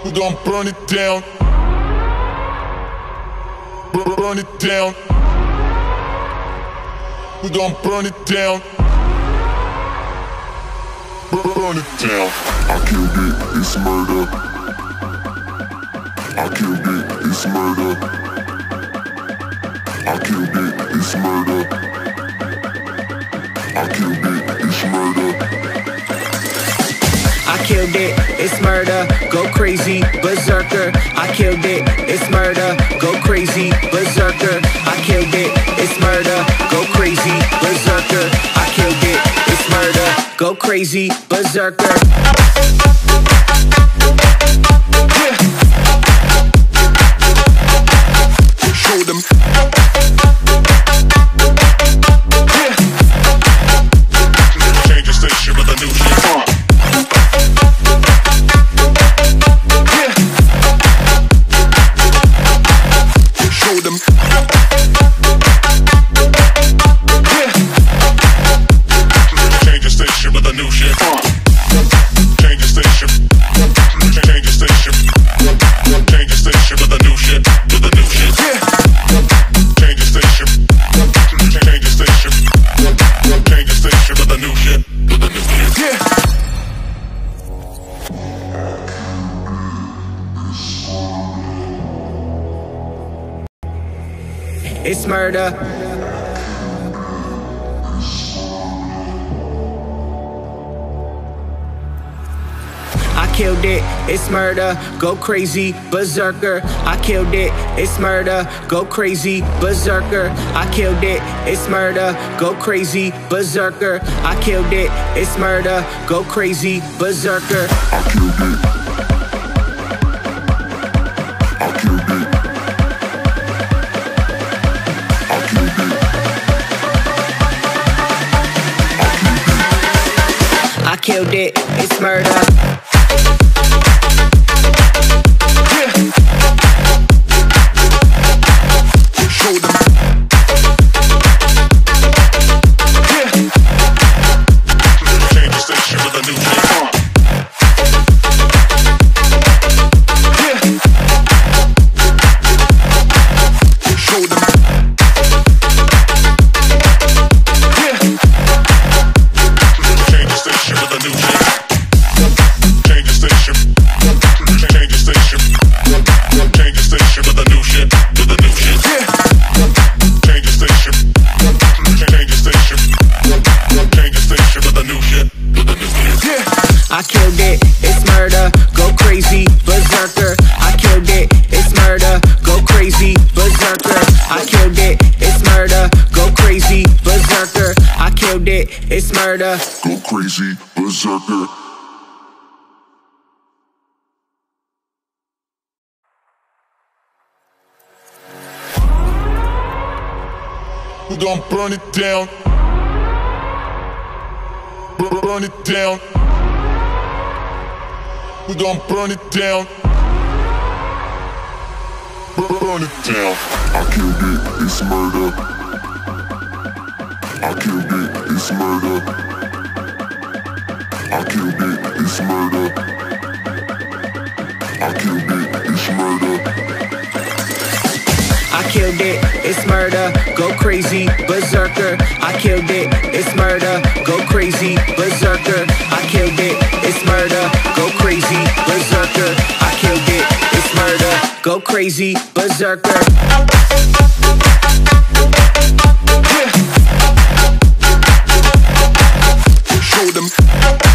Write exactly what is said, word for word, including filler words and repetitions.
We gon' burn it down. Burn it down. We gon' burn it down. Burn it down. I killed it, it's murder. I killed it, it's murder. I killed it, it's murder. I killed it, it's murder. I killed it, it's murder, go crazy, berserker. I killed it, it's murder, go crazy, berserker. I killed it, it's murder, go crazy, berserker. I killed it, it's murder, go crazy, berserker. Show them. Change the station with a new shit. Show them. Change the station with a new shit. Change the station. Change the station. Change the station with a new shit. With a new shit. Change the station. Change the station. Change the station with a new shit. With a new shit. It's murder. I killed it, it's murder, go crazy, berserker. I killed it, it's murder, go crazy, berserker. I killed it, it's murder, go crazy, berserker. I killed it, it's murder, go crazy, berserker. I killed it. I killed it. I killed it. I killed it, it's murder. Show them. Change the station with a new shit. Show them. Change the station with a new shit. Change the station. Change the station. Change the station with a new shit. With a new shit. Change the station. Change the station. Change the station with a new shit. With a new shit. I killed it, it's murder, go crazy, berserker. I killed it, it's murder, go crazy, berserker. I killed it, it's murder, go crazy, berserker. I killed it, it's murder. Go crazy, berserker. We gon' burn it down. Burn it down. We gon' burn it down. Burn it down. I killed it, it's murder. I killed it, it's murder. I killed it, it's murder. I killed it, it's murder. I killed it, it's murder, go crazy, berserker. I killed it, it's murder, go crazy, berserker. I killed it, it's murder, go crazy, berserker. I killed it, it's murder, go crazy, berserker. Show them.